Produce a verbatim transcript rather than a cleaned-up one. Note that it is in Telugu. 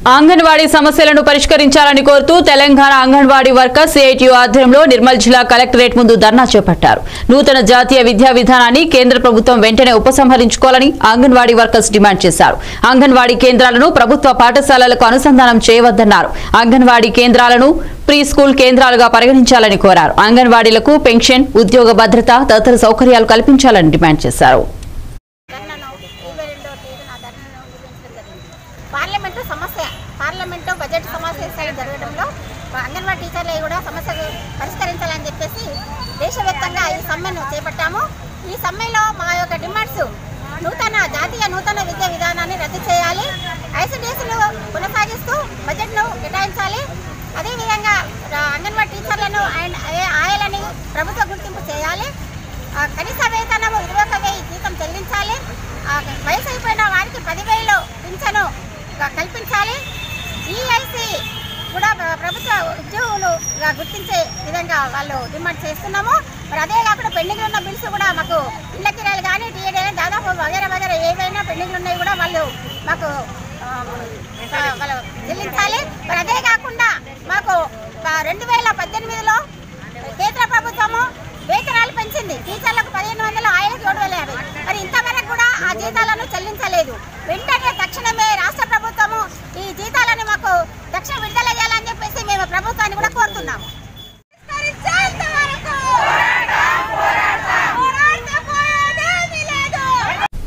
అంగన్వాడీ సమస్యలను పరిష్కరించాలని కోరుతూ తెలంగాణ అంగన్వాడీ వర్కర్స్ సిఐటియు ఆధ్వర్యంలో నిర్మల్ జిల్లా కలెక్టరేట్ ముందు ధర్నా చేపట్టారు. నూతన జాతీయ విద్యా విధానాన్ని కేంద్ర ప్రభుత్వం వెంటనే ఉపసంహరించుకోవాలని అంగన్వాడీ వర్కర్స్ డిమాండ్ చేశారు. అంగన్వాడీ కేంద్రాలను ప్రభుత్వ పాఠశాలలకు అనుసంధానం చేయవద్దన్నారు. అంగన్వాడీ కేంద్రాలను ప్రీ స్కూల్ కేంద్రాలుగా పరిగణించాలని కోరారు. అంగన్వాడీలకు పెన్షన్, ఉద్యోగ భద్రత తదితర సౌకర్యాలు కల్పించాలని డిమాండ్ చేశారు. పార్లమెంటు సమస్య పార్లమెంటు బడ్జెట్ సమావేశాలు జరగడంలో అంగన్వాడీ టీచర్లు కూడా సమస్యలు పరిష్కరించాలని చెప్పేసి దేశవ్యాప్తంగా ఈ సమ్మెను చేపట్టాము. ఈ సమ్మెలో మా యొక్క డిమాండ్స్ నూతన జాతీయ నూతన విద్యా విధానాన్ని రద్దు చేయాలి, ఐసీడీఎస్లు కొనసాగిస్తూ బడ్జెట్ను కేటాయించాలి, అదేవిధంగా అంగన్వాడీ టీచర్లను ఆయాలని ప్రభుత్వ గుర్తింపు చేయాలి, కనీస వేతనము ఇరవై ఒక వెయ్యి జీతం చెల్లించాలి, వయసు అయిపోయిన వారికి పదివేలు పింఛను కల్పించాలి, ఈఐసి కూడా ప్రభుత్వ ఉద్యోగులుగా గుర్తించే విధంగా వాళ్ళు డిమాండ్ చేస్తున్నాము. మరి అదే కాకుండా పెండింగ్లు ఉన్న బిల్స్ కూడా మాకు ఇళ్ల కిరాయిలు కానీ టీఏడీ దాదాపు వగేరా వగేరా ఏవైనా పెండింగ్లు ఉన్నాయి కూడా వాళ్ళు మాకు వాళ్ళు చెల్లించాలి. మరి అదే కాకుండా మాకు రెండు వేల పద్దెనిమిదిలో కేంద్ర ప్రభుత్వము వేతనాలు పెంచింది. టీచర్లకు పదిహేను వందలు ఆయనకు ఏడు వేల యాభై మరి ఇంతవరకు కూడా ఆ జీతాలను చెల్లించలేదు. వెంటనే తక్షణమే రాష్ట్ర ప్రభుత్వము ఈ జీతాలను మాకు తక్షణ విడుదల చేయాలని చెప్పేసి మేము ప్రభుత్వాన్ని కూడా కోరుతున్నాము.